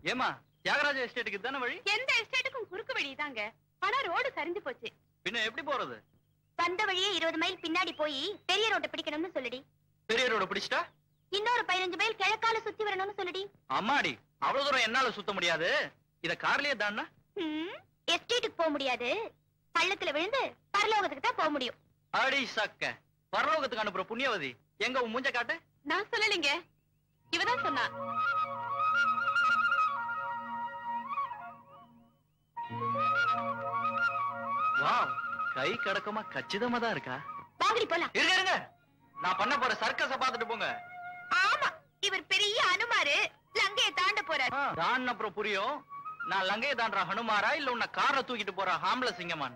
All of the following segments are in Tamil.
ஏமா தியாகராஜ எஸ்டேட்டுக்கு தானே வழி? எந்த எஸ்டேட்டுக்கும் குறுக்கு வழிதாங்க. ஆனா ரோடு சரிஞ்சு போச்சு. பின்ன எப்படி போறது? வந்த வழியே 20 மைல் பின்னாடி போய் பெரிய ரோட்டை பிடிக்கணும்னு சொல்லுடி. பெரிய ரோட பிடிச்சிட்டா இன்னொரு 15 மைல் கிழக்கால சுத்தி வரணும்னு சொல்லுடி. அம்மாடி, அவ்வளவு தூரம் என்னால சுத்த முடியாது. இத கார்லயே தானா? எஸ்டேட்டுக்கு போக முடியாது. பள்ளத்துல விழுந்து பரலோகத்துக்கு தான் போக முடியும். அடி சக்க, பரலோகத்துக்கு அனுப்புற புண்ணியவதி எங்க உன் மூஞ்ச காட்டு. நான் சொல்லலைங்க, இவதான் சொன்னா. வாவ், கை கடக்கமா கச்சிதமா தான் இருக்கா. வாங்கடி போலாம். இருங்க இருங்க, நான் பண்ண போற சர்க்கஸ பாத்துட்டு போங்க. ஆமா, இவர் பெரிய அனுமாரு லங்கையை தாண்ட போறாரு. தான் அப்புறம் புரியும் நான் லங்கையை தாண்டற ஹனுமாரா இல்ல உன்னை காரை தூக்கிட்டு போற ஹாம்ல சிங்கமான்னு.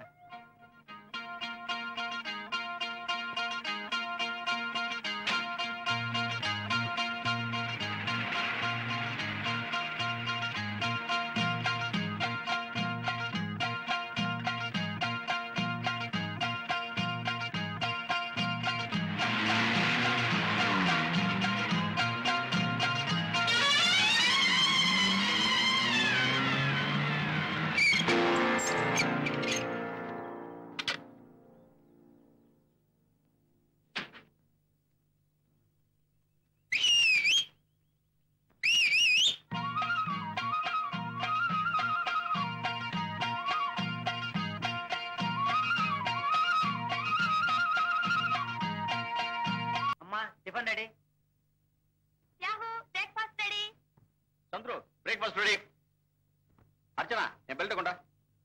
Tiffin ready. Yahoo, breakfast ready. Chandru, breakfast ready. Archana, என் பெல்ட் கொண்டா.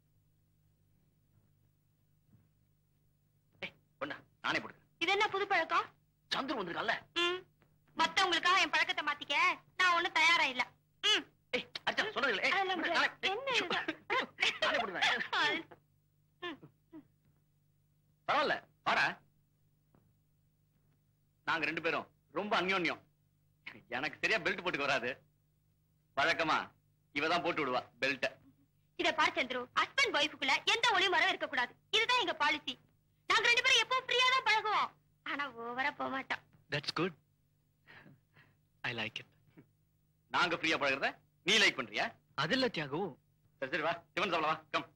கொண்டா, நானே போடுறேன். இது என்ன புது பழக்கம்? சந்துரு வந்திருக்கல்ல. மத்தவங்களுக்காக என் பழக்கத்தை மாத்திக்க நான் ஒண்ணும் தயாரா இல்ல. அர்ச்சனா சொல்றது இல்ல. நானே போடுறேன். பரவாயில்ல, வாடா. நாங்க 2 பேரும் ரொம்ப அந்யோன்யம். எனக்கு சரியா பெல்ட் போட்டுக்க வராது. வழக்கமா இவதான் போட்டு விடுவா பெல்ட். இத பாரு சந்துரு, ஹஸ்பண்ட் வைஃப்க்குள்ள எந்த ஒளிமரம் இருக்க கூடாது. இதுதான் எங்க பாலிசி. நாங்க 2 பேரும் எப்பவும் ஃப்ரீயா தான் பழகுவோம். ஆனா ஓவரா போக மாட்டோம். That's good. I like it. நாங்க ஃப்ரீயா பழகுறத நீ லைக் பண்றியா? அது இல்ல தியாகு. சரி சரி வா, டிஃபன் சாப்பிடலாம் வா. கம்.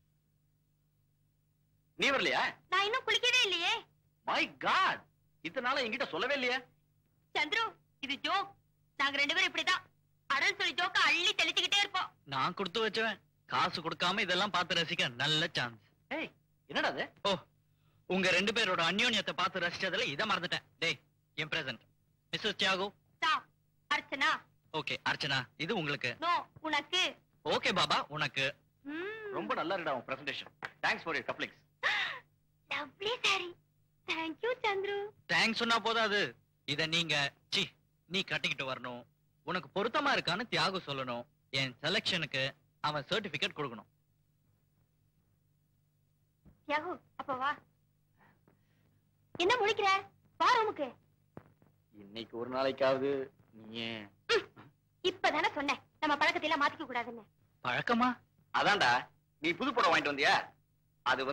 நீ வரலையா? நான் இன்னும் குளிக்கவே இல்லையே. மை காட், இதனால என்கிட்ட சொல்லவே இல்லையா? சந்துரு, இது ஜோக். நாங்க 2 பேரும் இப்படிதான் அடல் சொல்லி ஜோக்க அள்ளி தெளிச்சுக்கிட்டே இருப்போம். நான் கொடுத்து வச்சவன் காசு கொடுக்காம இதெல்லாம் பார்த்து ரசிக்க நல்ல சான்ஸ். ஏய், என்னடா அது? ஓ, உங்க 2 பேரோட அந்யோன்யத்தை பார்த்து ரசிச்சதுல இத மறந்துட்டேன். டேய், என் present Mrs Thiyagu. Stop. Archana. Okay, Archana இது உங்களுக்கு. நோ, உனக்கு. ஓகே பாபா, உனக்கு. ரொம்ப நல்லா இருக்குடா உன் presentation. Thanks for your couplings. Lovely sorry. Thank you Chandru. Thanks சொன்னா போதாது. இத நீ கட்டிக்கிட்டு வரணும். உனக்கு பொருத்தமா இருக்கான்னு தியாகு சொல்லணும். என் செலக்ஷனுக்கு அவன் சர்டிபிகேட் கொடுக்கணும். தியாகு, அப்ப வா. என்ன முழிக்கிற? வா ரூமுக்கு. இன்னைக்கு ஒரு நாளைக்காவது நீ இப்பதானே சொன்னேன் நம்ம பழக்கத்தை எல்லாம் மாத்திக்க கூடாதுன்னு. பழக்கமா? அதான்டா, நீ புது படம் வாங்கிட்டு வந்தியா? அது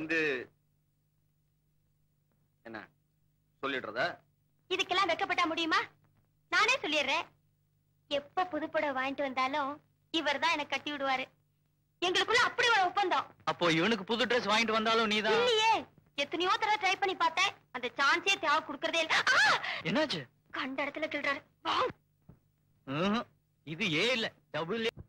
என்ன சொல்லிடுறதா? இதுக்கெல்லாம் வெக்கப்பட்டா முடியுமா? நானே சொல்லிடுறேன். எப்ப புதுப்படம் வாங்கிட்டு வந்தாலும் இவர் தான் எனக்கு கட்டி விடுவாரு. எங்களுக்குள்ள அப்படி ஒரு ஒப்பந்தம். அப்போ இவனுக்கு புது ட்ரெஸ் வாங்கிட்டு வந்தாலும் நீதான்? இல்லையே, எத்தனையோ தடவை ட்ரை பண்ணி பார்த்தேன். அந்த சான்ஸே தேவை கொடுக்கறதே இல்ல. என்னாச்சு? கண்ட இடத்துல கிள்றாரு. இது ஏ இல்ல, டபுள் ஏ.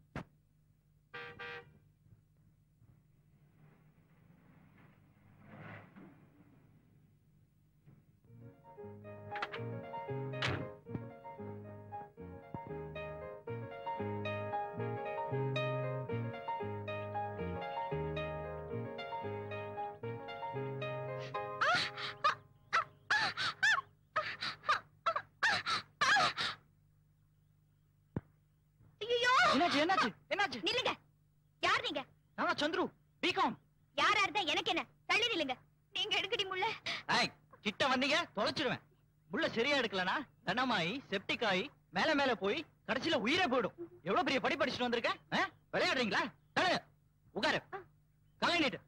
என்னாச்சு? என்னாச்சு? நில்லுங்க. யார் நீங்க? நான் சந்துரு, பிகாம். யாரா இருந்தா எனக்கு என்ன? தள்ளி நில்லுங்க. நீங்க எடுக்கடி முள்ள. ஏய், கிட்ட வந்தீங்க தொலைச்சிடுவேன். முள்ள சரியா எடுக்கலனா தனமாயி செப்டிக் ஆயி மேல போய் கடைசில உயிரே போய்டும். எவ்வளவு பெரிய படி படிச்சுட்டு வந்திருக்க? விளையாடுறீங்களா? தலை உட்காரு. காலை நீட்டு.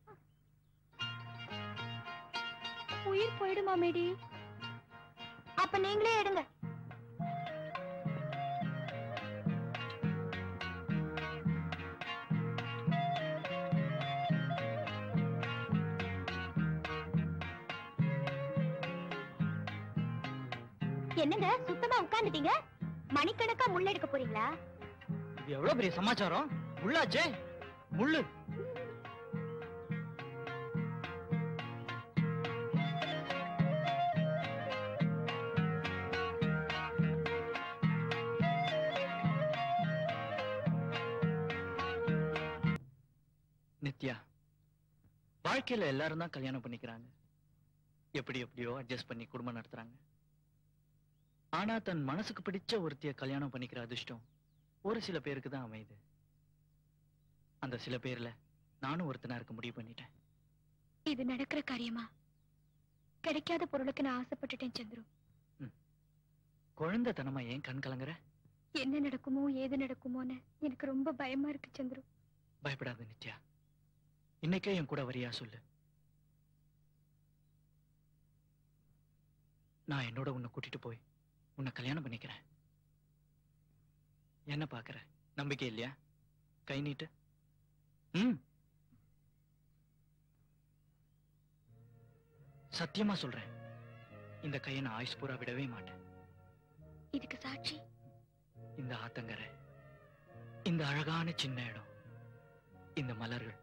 உயிர் போயிடுமா மேடி? அப்ப நீங்களே எடுங்க. என்னங்க சுத்தமா உட்கார்ந்துட்டீங்க? மணிக்கணக்கா முள்ள எடுக்க போறீங்களா? இது எவ்வளவு பெரிய சமாச்சாரம். முள்ளாச்சே, முள்ளு. நித்யா, வாழ்க்கையில எல்லாரும் தான் கல்யாணம் பண்ணிக்கிறாங்க. எப்படி எப்படியோ அட்ஜஸ்ட் பண்ணி குடும்பம் நடத்துறாங்க. ஆனா தன் மனசுக்கு பிடிச்ச ஒருத்திய கல்யாணம் பண்ணிக்கிற அதிர்ஷ்டம் ஒரு சில பேருக்கு தான் அமையுது. அந்த சில பேர்ல நானும் ஒருத்தனா இருக்க முடிவு பண்ணிட்டேன். இது நடக்கிற காரியமா? கிடைக்காத பொருளுக்கு நான் ஆசைப்பட்டுட்டேன் சந்துரு. குழந்தைத்தனமா ஏன் கண் கலங்குற? என்ன நடக்குமோ ஏது நடக்குமோன்னு எனக்கு ரொம்ப பயமா இருக்கு சந்துரு. பயப்படாத நித்யா, இன்னைக்கே என் கூட வரியா சொல்லு. நான் என்னோட உன்னை கூட்டிட்டு போய் உன்னை கல்யாணம் பண்ணிக்கிறேன். என்ன பாக்குற? நம்பிக்கை இல்லையா? கை நீட்டு. சத்தியமா சொல்றேன், இந்த கையை நான் ஆயுஸ் பூரா விடவே மாட்டேன். இதுக்கு சாட்சி இந்த ஆத்தங்கரை, இந்த அழகான சின்ன இடம், இந்த மலர்கள்.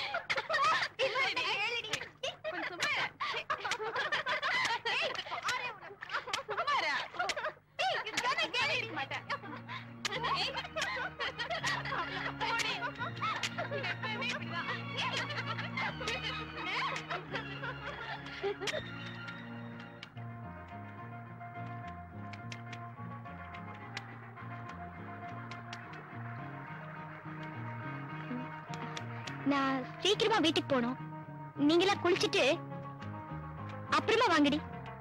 நான் சீக்கிரமா வீட்டுக்கு போகணும். நீங்களா குளிச்சிட்டு அப்புறமா வாங்கடி.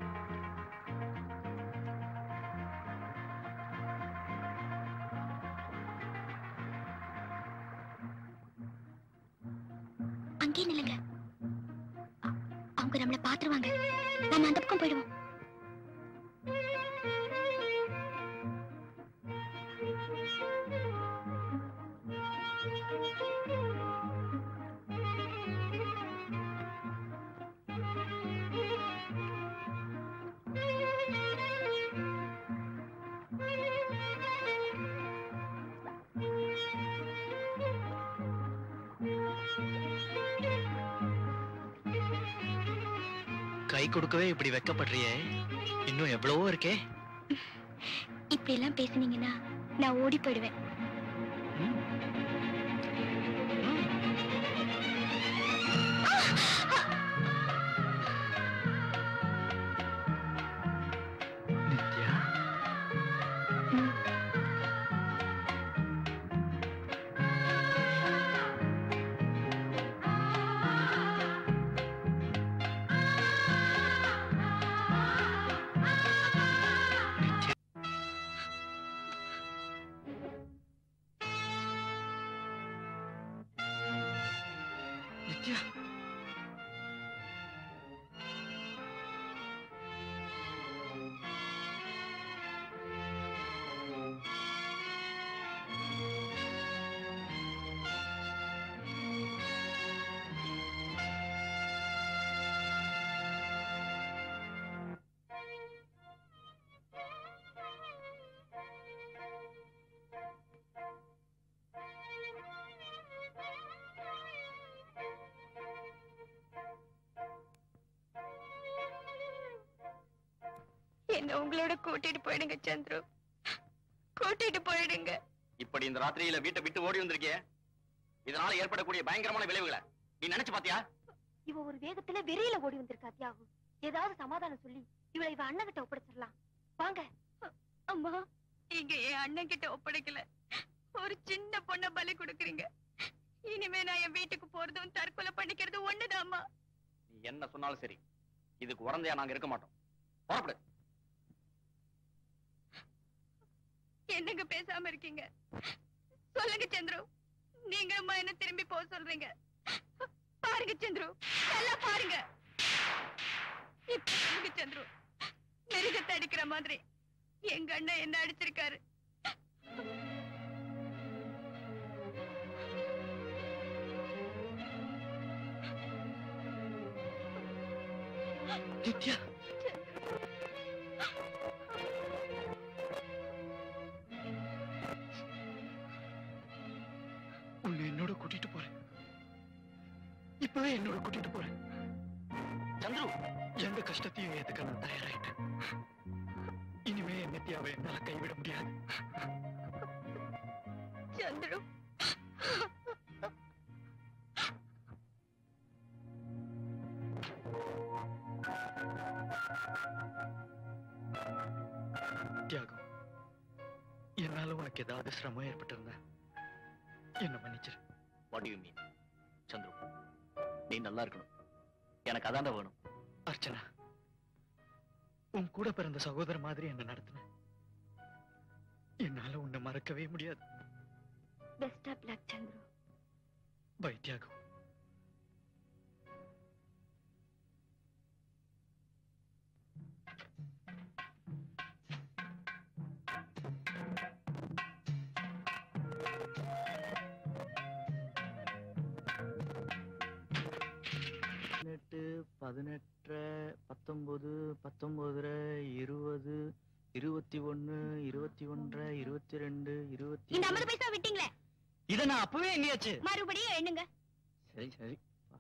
அங்கே நில்லுங்க, அவங்க நம்மளை பாத்துருவாங்க. நம்ம அந்த பக்கம் போயிடுவோம். கை கொடுக்கவே இப்படி வெக்கப்படுறியே, இன்னும் எவ்வளவோ இருக்கே. இப்படி எல்லாம் பேசுனீங்கன்னா நான் ஓடி போயிடுவேன். நித்யா, நித்யா, என்ன உங்களோட கூட்டிட்டு போயிடுங்க சந்துரு, கூட்டிட்டு போயிடுங்க. இப்படி இந்த ராத்திரியில வீட்டை விட்டு ஓடி வந்திருக்கே, இதனால ஏற்படக்கூடிய பயங்கரமான விளைவுகளை நீ நினைச்சு பாத்தியா? இவ ஒரு வேகத்துல வெறியில ஓடி வந்திருக்கா தியாகு. ஏதாவது சமாதானம் சொல்லி இவளை இவ அண்ணன் கிட்ட ஒப்படைச்சிடலாம். வாங்க. அம்மா, இங்க என் அண்ணன் கிட்ட ஒப்படைக்கல, ஒரு சின்ன பொண்ண பலி கொடுக்குறீங்க. இனிமே நான் என் வீட்டுக்கு போறதும் தற்கொலை பண்ணிக்கிறது ஒண்ணுதாம்மா. நீ என்ன சொன்னாலும் சரி, இதுக்கு உடந்தையா நாங்க இருக்க மாட்டோம். புறப்படு. என்னங்க பேசாம இருக்கீங்க? சொல்லுங்க சந்துரு, நீங்க அம்மா என்ன திரும்பி போக சொல்றீங்க? பாருங்க சந்துரு, நல்லா பாருங்க. இப்ப சொல்லுங்க சந்துரு, மிருகத்தை அடிக்கிற மாதிரி எங்க அண்ணன் என்ன அடிச்சிருக்காரு. நித்யா, கூட்டிட்டு போறேன். இப்பவே என்னோட கூட்டிட்டு போறேன். சந்துரு, எந்த கஷ்டத்தையும் ஏத்துக்க நான் தயாராயிட்டேன். இனிமே நித்யாவை என்னால கைவிட முடியாது. சந்துரு, தியாகம், என்னால உனக்கு ஏதாவது சிரமம் ஏற்பட்டிருந்தா என்ன மன்னிச்சிரு. What do you mean? Chandru, நீ நல்லா இருக்கணும். எனக்கு அதாண்டா வேணும். அர்ச்சனா, உன் கூட பிறந்த சகோதர மாதிரி என்ன நடத்தின. என்னால உன்னை மறக்கவே முடியாது. Best of luck Chandru. Bye தியாகம். பதினெட்டு 19 19 20 21 21 22 இந்த 50 20. பைசா விட்டீங்களே, இத நான் அப்பவே எண்ணியாச்சு. மறுபடியும் எண்ணுங்க. சரி சரி.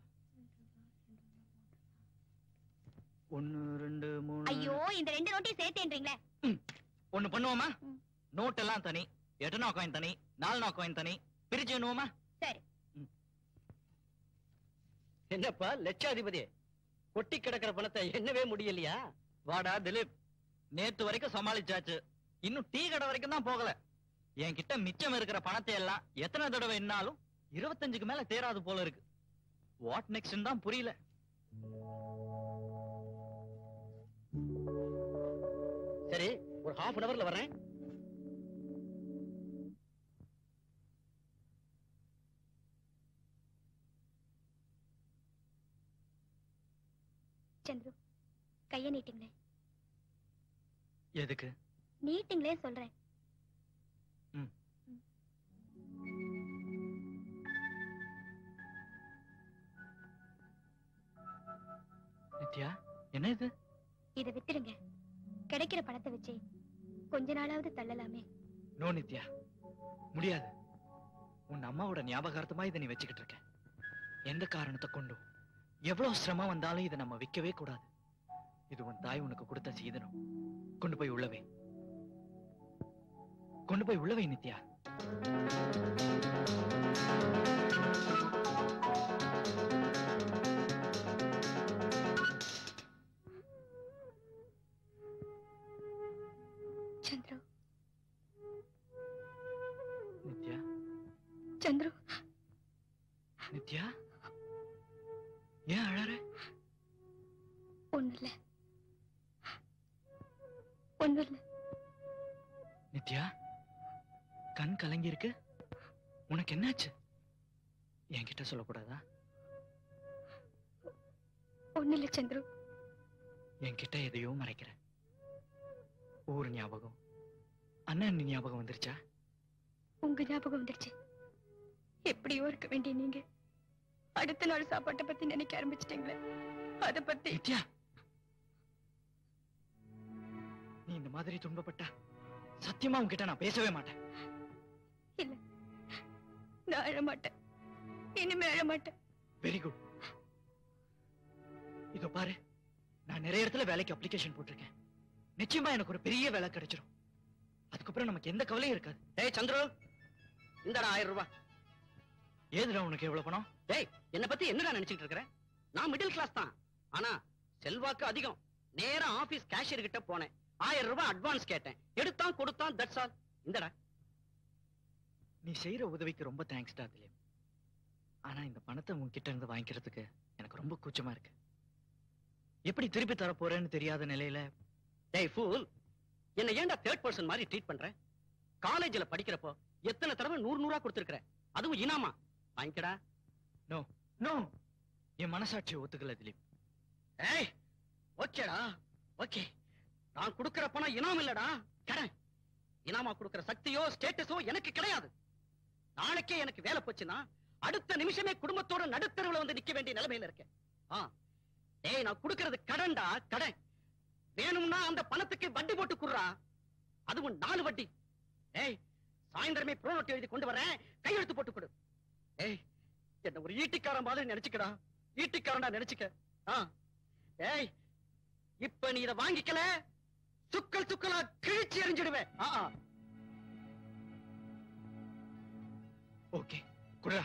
1 2 3. ஐயோ, இந்த 2 நோட்டையும் சேர்த்தேன்றீங்களே. ஒண்ணு பண்ணுவோமா? ம். நோட் எல்லாம் தனி, 8 காயின் தனி, 4 காயின் தனி, பிரிச்சு எண்ணுவோமா? சரி. என்னப்பா லட்சாதிபதி, கொட்டி கிடக்கிற பணத்தை எண்ணவே முடியலையா? வாடா திலீப், நேத்து வரைக்கும் சமாளிச்சாச்சு, இன்னும் டீ கடை வரைக்கும் தான் போகல. என்கிட்ட மிச்சம் இருக்கிற பணத்தை எல்லாம் எத்தனை தடவை என்னாலும் 25க்கு மேல தேராது போல இருக்கு. வாட் நெக்ஸ்ட் தான் புரியல. சரி, ஒரு half an hourல வரேன். சந்துரு, கைய நீட்டுங்களே. எதுக்கு? நீட்டுங்களே சொல்றேன். நித்யா, என்ன இது? இதை வித்துடுங்க. கிடைக்கிற பணத்தை வச்சு கொஞ்ச நாளாவது தள்ளலாமே. நோ நித்யா, முடியாது. உன் அம்மாவோட ஞாபகார்த்தமா இதை நீ வச்சுக்கிட்டு இருக்க. எந்த காரணத்தை கொண்டும் எவ்வளவு சிரமம் வந்தாலும் இதை நம்ம விற்கவே கூடாது. இது உன் தாய் உனக்கு கொடுத்த சீதனம். கொண்டு போய் உள்ளவை, கொண்டு போய் உள்ளவை நித்யா. சந்துரு, நித்யா, சந்துரு, நித்யா, ஏன் அழற? ஒண்ணுல ஒண்ணுல. நித்யா, கண் கலங்கி இருக்கு. உனக்கு என்னாச்சு? என்கிட்ட சொல்லக்கூடாதா? ஒண்ணுல சந்துரு. என்கிட்ட எதையோ மறைக்கிற. ஊர் ஞாபகம், அண்ணன் ஞாபகம் வந்துருச்சா? உங்க ஞாபகம் வந்துருச்சு. எப்படியோ இருக்க வேண்டிய நீங்க அடுத்த நாள் சாப்பாட்டை பத்தி நினைக்க ஆரம்பிச்சிட்டீங்களே, அத பத்தி. நித்யா, நீ இந்த மாதிரி துன்பப்பட்டா சத்தியமா உன்கிட்ட நான் பேசவே மாட்டேன். இல்ல, நான் அழமாட்டேன். இனிமே அழமாட்டேன். Very good. இதோ பாரு, நான் நிறைய இடத்துல வேலைக்கு அப்ளிகேஷன் போட்டிருக்கேன். நிச்சயமா எனக்கு ஒரு பெரிய வேலை கிடைச்சிரும். அதுக்கப்புறம் நமக்கு எந்த கவலையும் இருக்காது. டேய் சந்துரு, இந்தடா 1000 ரூபாய். ஏதுடா உனக்கு எவ்வளவு பணம்? டேய், என்ன பத்தி என்னடா நினைச்சிட்டு இருக்கிற? நான் மிடில் கிளாஸ் தான், ஆனா செல்வாக்கு அதிகம். நேரா ஆபீஸ் கேஷியர் கிட்ட போனேன். 1000 ரூபாய் அட்வான்ஸ் கேட்டேன். எடுத்தான் கொடுத்தான். That's all. இந்தடா. நீ செய்யற உதவிக்கு ரொம்ப தேங்க்ஸ்டா திலீப். ஆனா இந்த பணத்தை உன்கிட்ட இருந்து வாங்கிக்கிறதுக்கு எனக்கு ரொம்ப கூச்சமா இருக்கு. எப்படி திருப்பி தர போறேன்னு தெரியாத நிலையில. டேய் ஃபூல், என்ன ஏன்டா தேர்ட் பர்சன் மாதிரி ட்ரீட் பண்ற? காலேஜ்ல படிக்கிறப்போ எத்தனை தடவை 100 கொடுத்திருக்கிற, அதுவும் இனாமா. வாங்கிக்கடா. நோ நோ, என் மனசாட்சியை ஒத்துக்கல திலீப். ஏய், ஓகேடா, ஓகே. நான் கொடுக்கிற பணம் இனாம் இல்லடா, கடன். இனாமா கொடுக்கிற சக்தியோ ஸ்டேட்டஸோ எனக்கு கிடையாது. நாளைக்கே எனக்கு வேலை போச்சுன்னா அடுத்த நிமிஷமே குடும்பத்தோட நடுத்தருவுல வந்து நிக்க வேண்டிய நிலைமையில இருக்கேன். டேய், நான் கொடுக்கிறது கடன்டா, கடன். வேணும்னா அந்த பணத்துக்கு வட்டி போட்டு குடுறா, அதுவும் 4 வட்டி. ஏய், சாயந்தரமே ப்ரோனோட் எழுதி கொண்டு வரேன், கையெழுத்து போட்டு கொடு. ஏய், என்ன ஒரு ஈட்டிக்காரன் மாதிரி நினைச்சுக்கடா. ஈட்டிக்காரனா நினைச்சுக்க. ஏய், இப்ப நீ இதை வாங்கிக்கல, சுக்கல் சுக்கலா கிழிச்சு எறிஞ்சிடுவேன். ஓகே, குடுறா.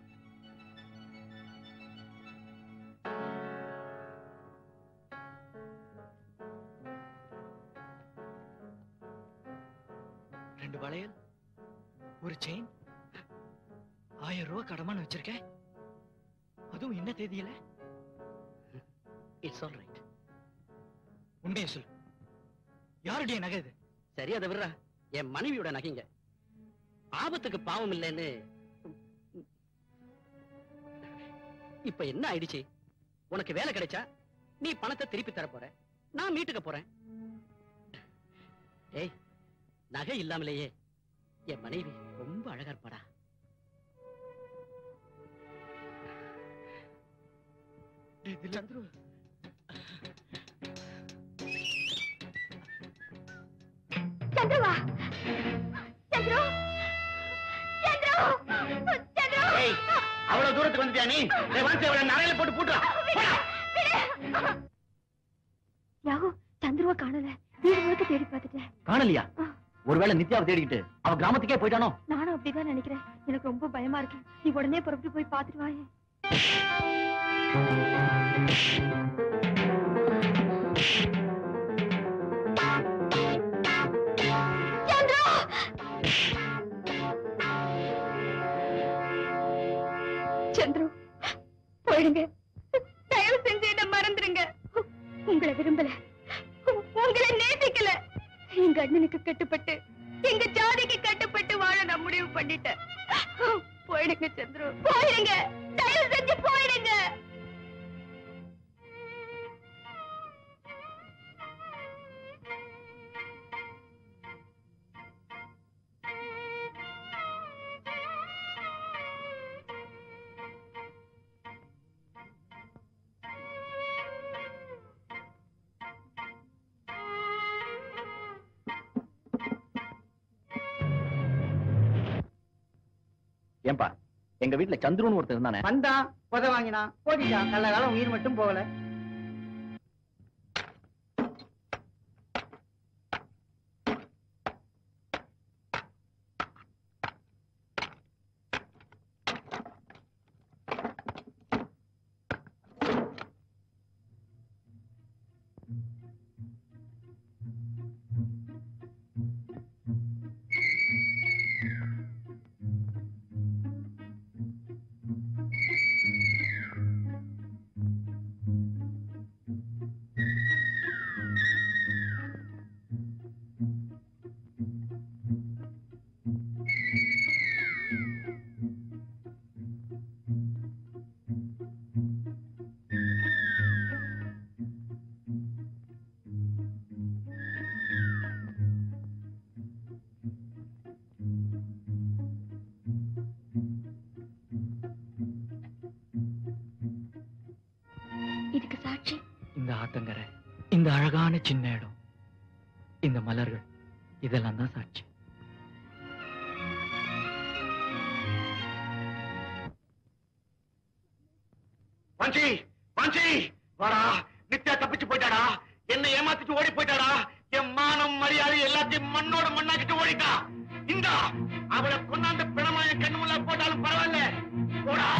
ரெண்டு வளையல், ஒரு செயின், 1000 ரூபாய் கடமான வச்சிருக்கேன். அதுவும் என்ன தேதியில? It's all right. உண்மையை சொல்லு, யாருடைய நகை இது? சரி, அதை விடுறா. என் மனைவியோட நகைங்க. ஆபத்துக்கு பாவம் இல்லைன்னு இப்ப என்ன ஆயிடுச்சு? உனக்கு வேலை கிடைச்சா நீ பணத்தை திருப்பி தர போற, நான் மீட்டுக்க போறேன். ஏய், நகை இல்லாமலேயே என் மனைவி ரொம்ப அழகா இருப்பாடா. சந்துரு, சந்துருவா, சந்துரு, சந்துரு, சந்துரு. ஏய், அவ்வளவு தூரத்துக்கு வந்துட்டியா நீ? நரையில போட்டு பூட்டுறா. ராகு, சந்துருவா காணல. வீடு முழுக்க தேடி பார்த்துட்டேன். காணலையா? ஒருவேளை நித்யாவை தேடிக்கிட்டு அவ கிராமத்துக்கே போயிட்டானோ? நானும் அப்படிதான் நினைக்கிறேன். எனக்கு ரொம்ப பயமா இருக்கு. நீ உடனே புறப்பட்டு போய் பார்த்துட்டு வாயே. சந்துரு, போயிடுங்க. தயவு செஞ்சு என்ன மறந்துருங்க. உங்களை விரும்பல, உங்களை நேசிக்கல. எங்க அண்ணனுக்கு கட்டுப்பட்டு, எங்க ஜாதிக்கு கட்டுப்பட்டு வாழ நான் முடிவு பண்ணிட்டேன். போயிடுங்க சந்துரு, போயிடுங்க. தயவு செஞ்சு போயிடுங்க. ஏன்பா, எங்க வீட்டுல சந்துருன்னு ஒருத்தர் இருந்தானே? வந்தான், உத வாங்கினான், போட்டிட்டான். நல்ல காலம் உயிர் மட்டும் போகல. இதுக்கு சாட்சி இந்த ஆத்தங்கரை, இந்த அழகான சின்ன இடம், இந்த மலர்கள், இதெல்லாம் தான் சாட்சி. வாஞ்சி, வாஞ்சி, வாடா. நித்யா தப்பிச்சு போயிட்டாடா. என்ன ஏமாத்திட்டு ஓடி போயிட்டாடா. என் மானம் மரியாதை எல்லாத்தையும் மண்ணோட மண்ணாக்கிட்டு ஓடிட்டா. இந்த அவளை கொண்டாந்து பிணமா என் கண்ணு முள்ள போட்டாலும் பரவாயில்ல. போடா.